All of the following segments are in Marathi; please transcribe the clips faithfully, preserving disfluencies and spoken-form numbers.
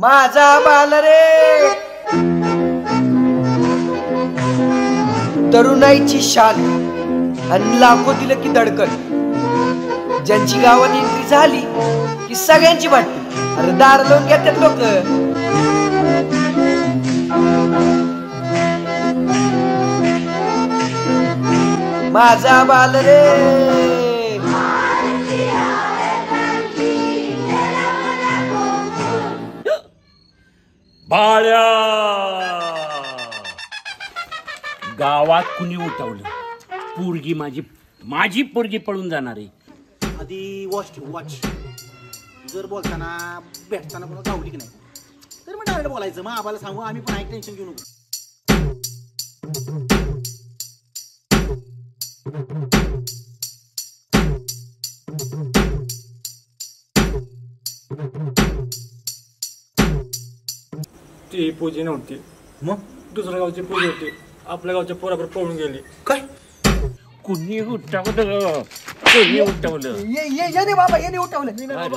माझा बाल रे तरुणाईची शान आणि लाखो दिलं की धडकन ज्यांची गावात एंट्री झाली की सगळ्यांची वाटते अरे दार लावून घेतात लोक माझा बाल रे बाळ्या गावात कुणी उठवलं पोरगी माझी माझी पोरगी पळून जाणार आहे आधी वॉच ठेव वॉच जर बोलताना भेटताना कोणा गावली की नाही तर मग डायरेक्ट बोलायचं मग आम्हाला सांगू आम्ही पण ऐक टेन्शन घेऊ नको ती पूजी नव्हती मग दुसऱ्या गावची पूजी होती आपल्या गावच्या पोराकडे पळून गेली काय कुणी उठवलं कुणी उठवलं ये बाबा ये उठवलं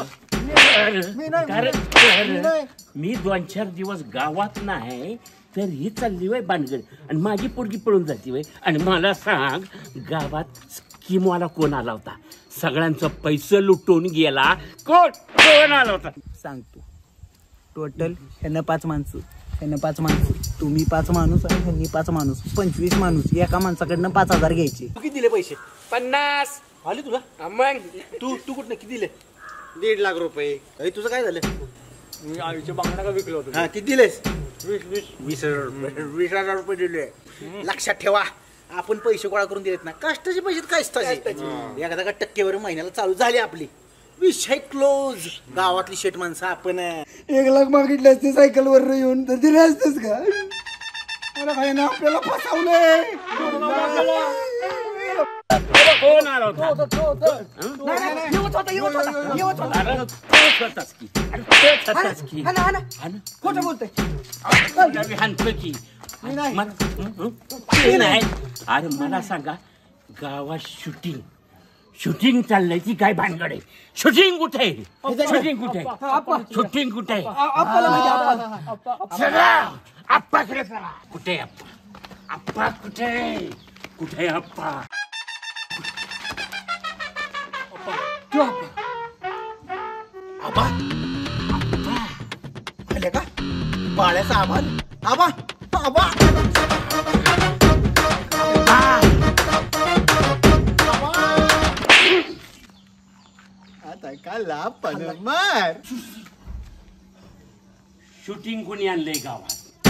मी दोन चार दिवस गावात नाही तर ही चालली वय बानगड आणि माझी पोरगी पळून जाती वय आणि मला सांग गावात स्कीमवाला कोण आला होता सगळ्यांचं पैसे लुटून गेला कोण कोण आला होता सांगतो टोटल ह्यांना पाच माणसं ह्यांना पाच माणसं तुम्ही पाच माणूस आणि ह्यांनी पाच माणूस पंचवीस माणूस एका माणसाकडनं पाच हजार घ्यायचे तू किती दिले पैसे पन्नास आले तुला मग तू तू कुठं किती दिले दीड लाख रुपये अरे तुझं काय झालं मी आईच्या बांगडा का विकलो होतो हा किती दिलेस वीस वीस वीस हजार रुपये वीस हजार रुपये दिले लक्षात ठेवा आपण पैसे गोळा करून दिलेत ना कष्टाचे पैसे काय असतात एखादा का टक्केवर महिन्याला चालू झाली आपली विषय क्लोज गावातली शेट माणसं आपण एक लाख मागितले असते सायकल वर येऊन तर दिले असतेस का आपल्याला फसवलंय कोण आला होता खोटं बोलतोय अरे मला सांगा गावात शूटिंग शूटिंग चाललंय ती काय भानगड आहे शूटिंग कुठे आहे शूटिंग कुठे आहे शूटिंग कुठे आहे आप्पाकडे चला कुठे आप्पा आप्पा कुठे कुठे आप्पा आबा आले का बाळ्याचा आबा आबा आबा आता का लाभ पण मार शूटिंग कोणी आणलंय गावात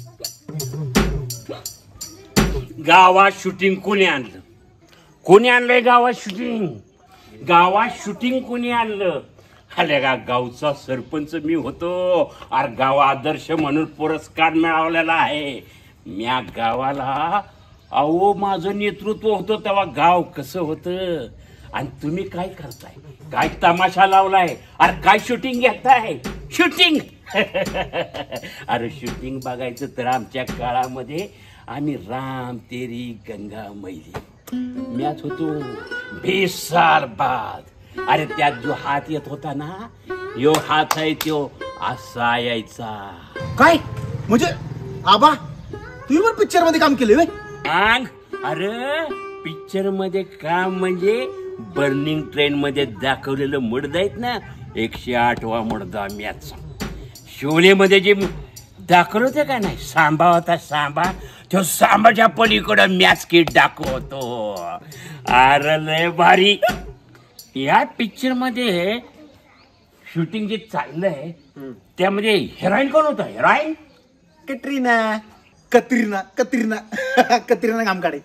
गावात शूटिंग कोणी आणलं कोणी आणलंय गावात शूटिंग गावात शूटिंग कोणी आणलं आले का गावचा सरपंच मी होतो अरे गाव आदर्श म्हणून पुरस्कार मिळवलेला आहे म्या गावाला अहो माझं नेतृत्व होतं तेव्हा गाव कसं होतं आणि तुम्ही काय करताय काय तमाशा लावलाय अरे काय शूटिंग घेताय शूटिंग अरे शूटिंग बघायचं तर आमच्या काळामध्ये आम्ही राम तेरी गंगा मैली मॅच होतो बीस साल बाद अरे त्यात जो हात येत होता ना यो हात आहे तो असा यायचा काय म्हणजे आबा तुम्ही पण पिक्चर मध्ये काम केले अंग अरे पिक्चर मध्ये काम म्हणजे बर्निंग ट्रेन मध्ये दाखवलेलं मुडदा आहेत ना एकशे आठवा मुडदा मॅच शोले मध्ये जे दाखवलं होते का नाही सांबा होता सांबा तो सांबाच्या पलीकडं मॅच किट दाखवतो अरे लय भारी या पिक्चर मध्ये शूटिंग जे चाललंय त्यामध्ये हिरोईन कोण होता हिरोईन कटरीना कतरीना कतरीना कतरीना काम काढे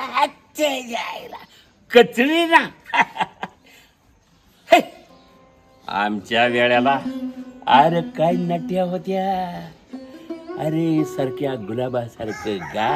कचरीना आमच्या वेळेला अरे काय नट्या होत्या अरे सारख्या गुलाबासारखं गा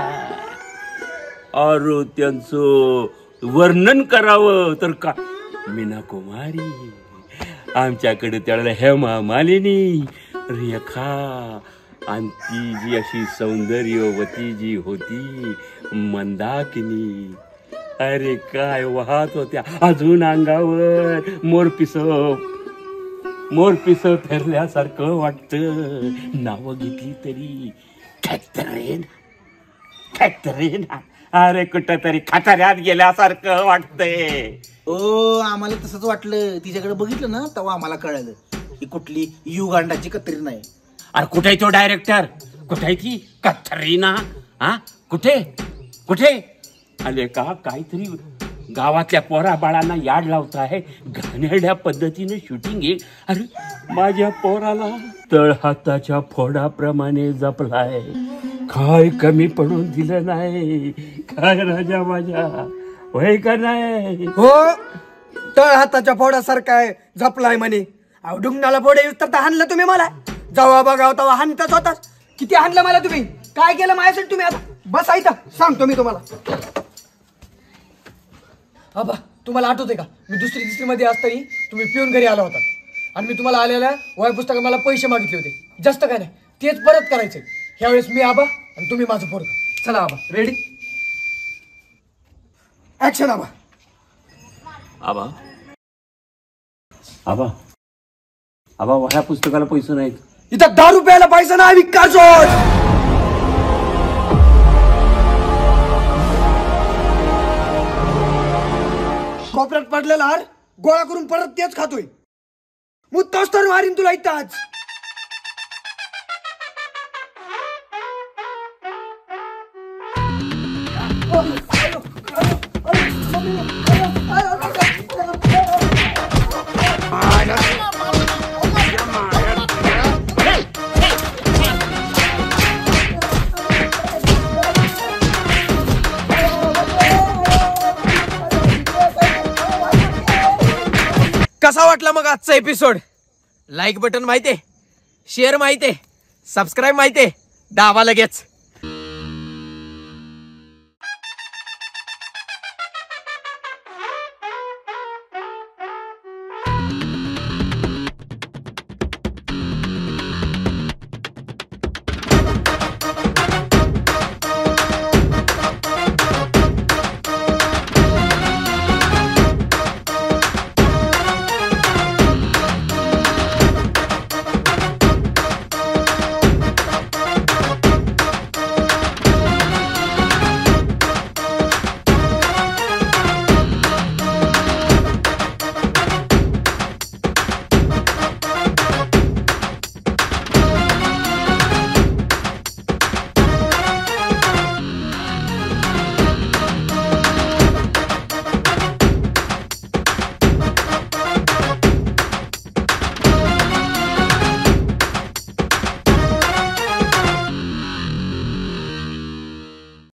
और त्यांचं वर्णन करावं तर का मीना कुमारी आमच्याकडे त्याला हेमा मालिनी रेखा आणि ती जी अशी सौंदर्यवती जी होती मंदाकिनी अरे काय वाहत होत्या अजून अंगावर मोरपिसं मोरपिसं फिरल्यासारखं वाटतं. नाव घेतली तरी कॅथरीन कॅथरीन अरे कुठं तरी खताऱ्यात गेल्यासारखं वाटतंय. ओ आम्हाला तसंच वाटलं. तिच्याकडे बघितलं ना तेव्हा आम्हाला कळलं ही कुठली युगांडाची कत्री नाही. अरे कुठे आहे तो डायरेक्टर? कुठे आहे ती कथरीना? हा कुठे कुठे आले का? काहीतरी गावातल्या पोरा बाळांना याड लावत आहे. घाणेरड्या पद्धतीने शूटिंग आहे. अरे माझ्या पोराला तळ हाताच्या फोडाप्रमाणे जपलाय. काय कमी पडून दिलं नाही काय राजा माझ्या? होय का नाही? हो, तळ हाताच्या फोडासारखा आहे, झपलाय म्हणे. अहो डुंगणाला फोडे येऊस तर हाणलं तुम्ही मला. जेव्हा बघाव तेव्हा हाणतच होताच. किती हाणलं मला तुम्ही? काय केलं माझ्यासाठी तुम्ही? आता बसा इथं, सांगतो मी तुम्हाला. आबा तुम्हाला आठवते का, मी दुसरी तिसरी मध्ये असताना तुम्ही पिऊन घरी आला होता आणि मी तुम्हाला आलेल्या वय पुस्तकात मला पैसे मागितले होते. जास्त काय नाही, तेच परत करायचे. ह्यावेळेस मी आबा आणि तुम्ही माझं पोरग. चला आबा, रेडी, ऍक्शन. आबा आबा आबा आबा वह्या पुस्तकाला पैसे नाहीत. इथं दहा रुपयाला पैसा नाही विका सोड. कोपऱ्यात पडलेला हार गोळा करून परत तेच खातोय. मुद्दाच तर मारीन तुला इथं आज. कसा वाटला मग आजचा एपिसोड? लाईक बटन माहितीये, शेअर माहितीये, सबस्क्राईब माहितीये, दाबा लगेच.